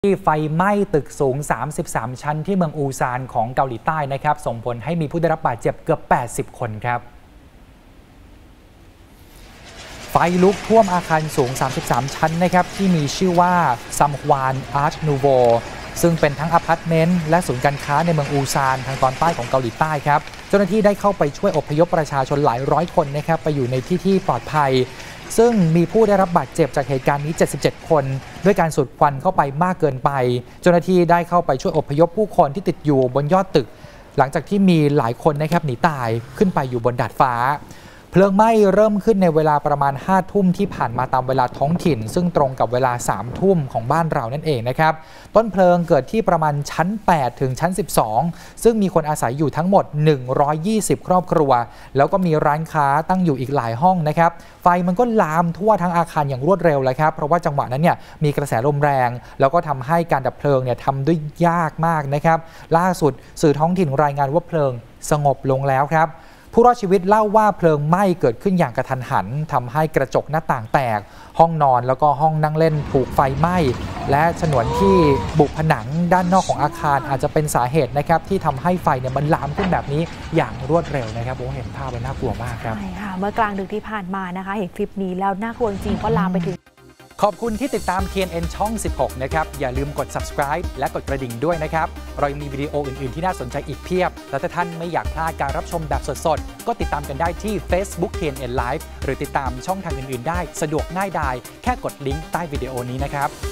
ที่ไฟไหม้ตึกสูง 33 ชั้นที่เมืองอูซานของเกาหลีใต้นะครับส่งผลให้มีผู้ได้รับบาดเจ็บเกือบ 80 คนครับไฟลุกท่วมอาคารสูง 33 ชั้นนะครับที่มีชื่อว่าซัมฮวานอาร์ตนูโวซึ่งเป็นทั้งอพาร์ตเมนต์และศูนย์การค้าในเมืองอูซานทางตอนใต้ของเกาหลีใต้ครับเจ้าหน้าที่ได้เข้าไปช่วยอพยพประชาชนหลายร้อยคนนะครับไปอยู่ในที่ปลอดภัยซึ่งมีผู้ได้รับบาดเจ็บจากเหตุการณ์นี้77 คนด้วยการสูดควันเข้าไปมากเกินไปเจ้าหน้าที่ได้เข้าไปช่วยอพยพผู้คนที่ติดอยู่บนยอดตึกหลังจากที่มีหลายคนนะครับหนีตายขึ้นไปอยู่บนดาดฟ้าเพลิงไหม้เริ่มขึ้นในเวลาประมาณ 5 ทุ่มที่ผ่านมาตามเวลาท้องถิ่นซึ่งตรงกับเวลา 3 ทุ่มของบ้านเรานั่นเองนะครับต้นเพลิงเกิดที่ประมาณชั้น 8 ถึงชั้น 12 ซึ่งมีคนอาศัยอยู่ทั้งหมด 120 ครอบครัวแล้วก็มีร้านค้าตั้งอยู่อีกหลายห้องนะครับไฟมันก็ลามทั่วทั้งอาคารอย่างรวดเร็วเลยครับเพราะว่าจังหวะนั้นเนี่ยมีกระแสลมแรงแล้วก็ทำให้การดับเพลิงเนี่ยทำด้วยยากมากนะครับล่าสุดสื่อท้องถิ่นรายงานว่าเพลิงสงบลงแล้วครับผู้รอดชีวิตเล่าว่าเพลิงไหม้เกิดขึ้นอย่างกระทันหันทำให้กระจกหน้าต่างแตกห้องนอนแล้วก็ห้องนั่งเล่นถูกไฟไหม้และฉนวนที่บุผนังด้านนอกของอาคารอาจจะเป็นสาเหตุนะครับที่ทำให้ไฟเนี่ยมันลามขึ้นแบบนี้อย่างรวดเร็วนะครับผมเห็นภาพมันน่ากลัวมากครับใช่ค่ะเมื่อกลางดึกที่ผ่านมานะคะเห็นคลิปนี้แล้วน่ากลัวจริงเพราะลามไปถึงขอบคุณที่ติดตาม TNN ช่อง 16 นะครับอย่าลืมกด subscribe และกดกระดิ่งด้วยนะครับเรายังมีวิดีโออื่นๆที่น่าสนใจอีกเพียบและถ้าท่านไม่อยากพลาดการรับชมแบบสดๆก็ติดตามกันได้ที่ Facebook TNN Live หรือติดตามช่องทางอื่นๆได้สะดวกง่ายดายแค่กดลิงก์ใต้วิดีโอนี้นะครับ